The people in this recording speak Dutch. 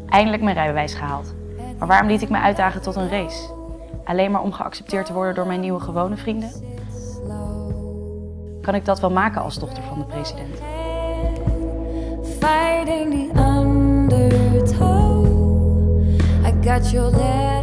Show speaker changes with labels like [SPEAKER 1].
[SPEAKER 1] Eindelijk mijn rijbewijs gehaald. Maar waarom liet ik me uitdagen tot een race? Alleen maar om geaccepteerd te worden door mijn nieuwe gewone vrienden? Kan ik dat wel maken als dochter van de president?
[SPEAKER 2] Fighting the undertow. I got your letter.